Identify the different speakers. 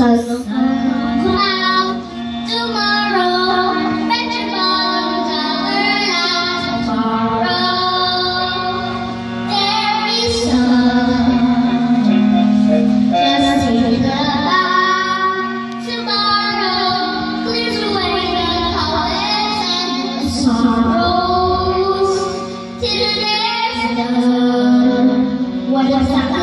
Speaker 1: sun cloud tomorrow, vegetable color last tomorrow. There is sun, just think about tomorrow, clears away the clouds and the sorrows till there's done. What is that?